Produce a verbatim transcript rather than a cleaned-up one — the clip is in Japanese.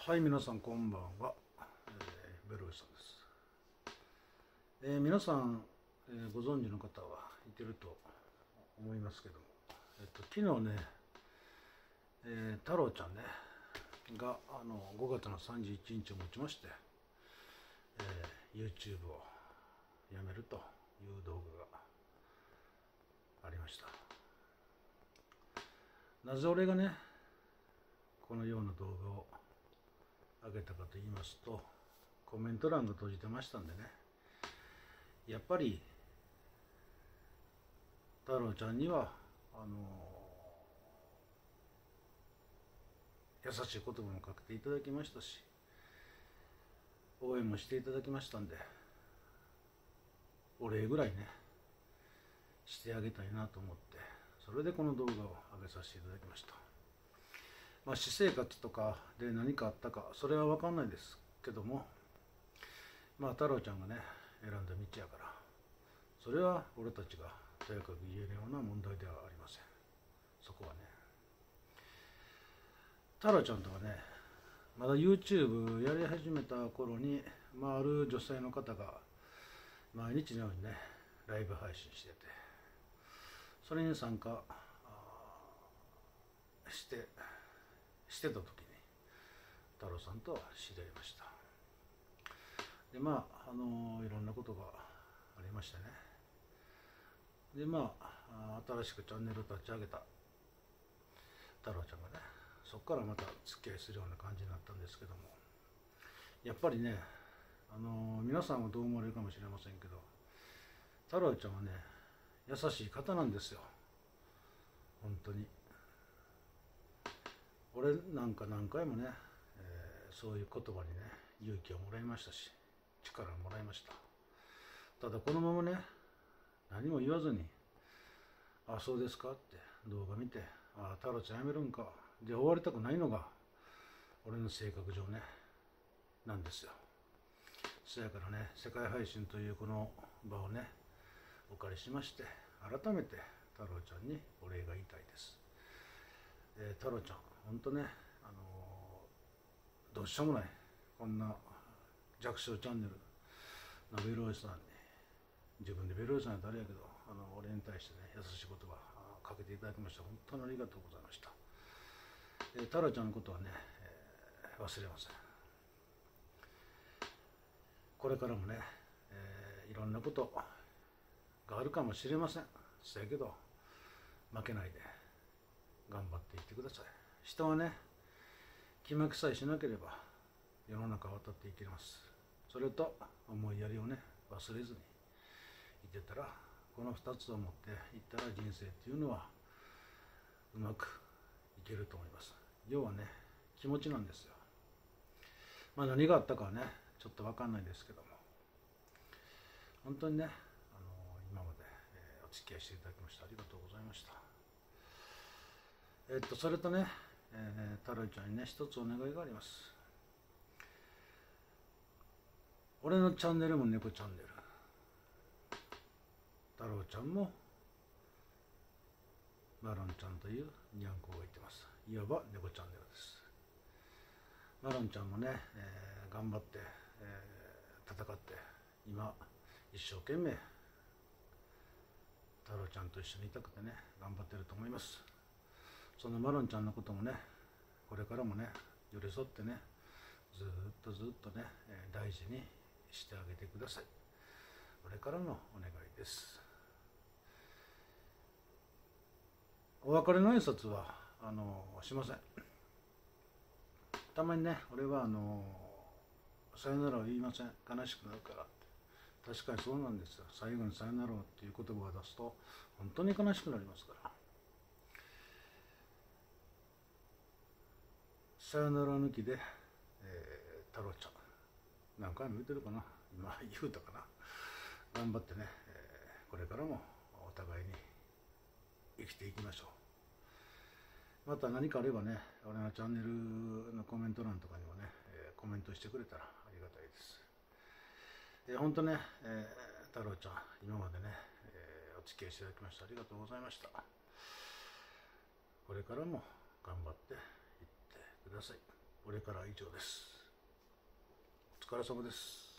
はい、皆さんこんばんは、えー、ベロイさんです。えー、皆さん、えー、ご存知の方はいてると思いますけども、えっと、昨日ね、えー、太郎ちゃんねがあのごがつのさんじゅういちにちをもちまして、えー、YouTube をやめるという動画がありました。なぜ俺がねこのような動画を上げたかと言いますと、コメント欄が閉じてましたんでね、やっぱり太郎ちゃんにはあの優しい言葉もかけていただきましたし、応援もしていただきましたんで、お礼ぐらいねしてあげたいなと思って、それでこの動画を上げさせていただきました。まあ私生活とかで何かあったかそれは分かんないですけども、まあ太郎ちゃんがね選んだ道やから、それは俺たちがとやかく言えるような問題ではありません。そこはね、太郎ちゃんとはねまだ YouTube やり始めた頃に、まあ、ある女性の方が毎日のようにねライブ配信してて、それに参加してしてた時に太郎さんと知り合いました。でまああのいろんなことがありましてね、でまあ新しくチャンネルを立ち上げた太郎ちゃんがね、そこからまた付き合いするような感じになったんですけども、やっぱりねあの皆さんはどう思われるかもしれませんけど、太郎ちゃんはね優しい方なんですよ、本当に。俺なんか何回もね、えー、そういう言葉にね勇気をもらいましたし、力をもらいました。ただこのままね何も言わずに「あそうですか」って動画見て「あ太郎ちゃんやめるんか」で終わりたくないのが俺の性格上ねなんですよ。そやからね、世界配信というこの場をねお借りしまして、改めて太郎ちゃんにお礼が言いたいです。えー、太郎ちゃん本当ね、あのー、どうしようもないこんな弱小チャンネルのベロイさんに、自分でベロイさんやったらあれやけど、あの俺に対してね優しい言葉かけていただきまして本当にありがとうございました。えー、太郎ちゃんのことはね、えー、忘れません。これからもね、えー、いろんなことがあるかもしれません。そやけど負けないで頑張っていってください。人はね気負けさえしなければ世の中を渡っていけます。それと思いやりをね忘れずにいてたら、このふたつを持っていったら人生っていうのはうまくいけると思います。要はね気持ちなんですよ。まあ何があったかはねちょっと分かんないですけども、本当にね、あの今まで、えー、お付き合いしていただきましてありがとうございました。えっとそれとね、えー、太郎ちゃんにね一つお願いがあります。俺のチャンネルも猫チャンネル、太郎ちゃんもマロンちゃんというニャンコがいてます。いわば猫チャンネルです。マロンちゃんもね、えー、頑張って、えー、戦って今一生懸命太郎ちゃんと一緒にいたくてね頑張ってると思います。そのマロンちゃんのこともねこれからもね寄り添ってねずっとずっとね大事にしてあげてください。これからのお願いです。お別れの挨拶はあのしません。たまにね俺はあのさよならを言いません、悲しくなるからって。確かにそうなんですよ。最後にさよならっていう言葉を出すと本当に悲しくなりますから。さよなら抜きで、えー、太郎ちゃん何回も言ってるかな、今言うたかな、頑張ってね、えー、これからもお互いに生きていきましょう。また何かあればね俺のチャンネルのコメント欄とかにもね、えー、コメントしてくれたらありがたいです。えー、本当ね、えー、太郎ちゃん今までね、えー、お付き合いしていただきましてありがとうございました。これからも頑張っていってください。 俺からは以上です。お疲れ様です。